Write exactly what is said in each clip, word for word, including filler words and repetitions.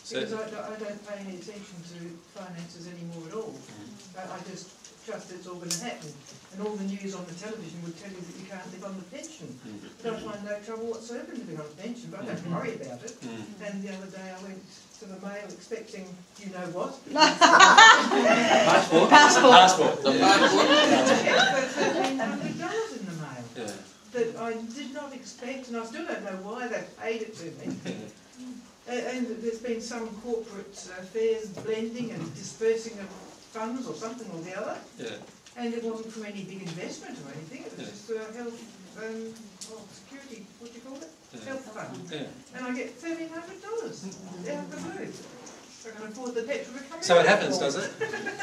So because I, I don't pay any attention to finances anymore at all. I, I just trust it's all going to happen. And all the news on the television would tell you that you can't live on the pension. But I find no trouble whatsoever in living on a pension, but I don't worry about it. And the other day I went to the mail expecting, you know what? passport. Passport. Passport. The passport. For thirteen hundred dollars in the mail. Yeah. That I did not expect, and I still don't know why they paid it to me. And, and there's been some corporate affairs blending and dispersing of funds or something or the other. Yeah. And it wasn't from any big investment or anything, it was Yeah. just a health, um, well, security, what do you call it? Yeah. Health fund. Yeah. And I get thirteen hundred dollars out of the blue. I can afford the petrol to come in. So it happens, does it?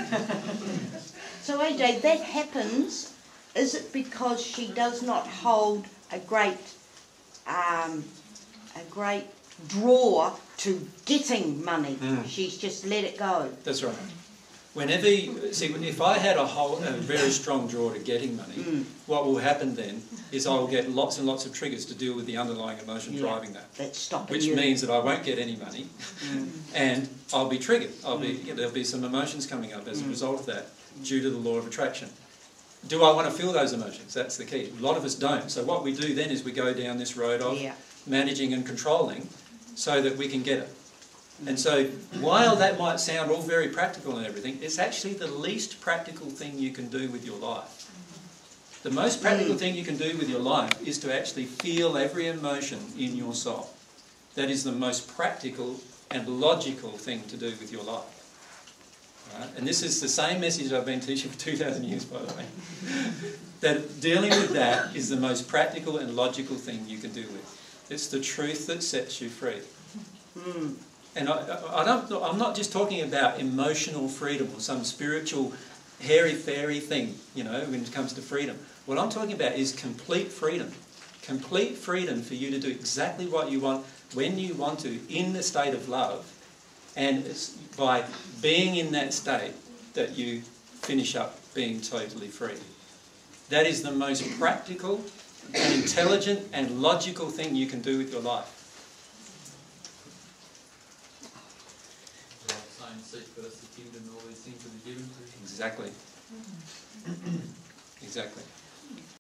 So A J, that happens. Is it because she does not hold a great, um, a great draw to getting money? Mm. She's just let it go. That's right. Whenever you, see, if I had a whole, a very strong draw to getting money, Mm. what will happen then is I will get lots and lots of triggers to deal with the underlying emotion Yeah. driving that. That's stopping Which you. means that I won't get any money, Mm. and I'll be triggered. I'll be yeah, there'll be some emotions coming up as a Mm. result of that, due to the law of attraction. Do I want to feel those emotions? That's the key. A lot of us don't. So what we do then is we go down this road of Yeah. managing and controlling, so that we can get it. And so, while that might sound all very practical and everything, it's actually the least practical thing you can do with your life. The most practical thing you can do with your life is to actually feel every emotion in your soul. That is the most practical and logical thing to do with your life. Right? And this is the same message I've been teaching for two thousand years, by the way. That dealing with that is the most practical and logical thing you can do with. It's the truth that sets you free. Mm. And I, I don't, I'm not just talking about emotional freedom or some spiritual hairy-fairy thing, you know, when it comes to freedom. What I'm talking about is complete freedom. Complete freedom for you to do exactly what you want, when you want to, in the state of love. And it's by being in that state that you finish up being totally free. That is the most practical and intelligent and logical thing you can do with your life. Seek first the kingdom, all these things will be given to you. Exactly. Exactly.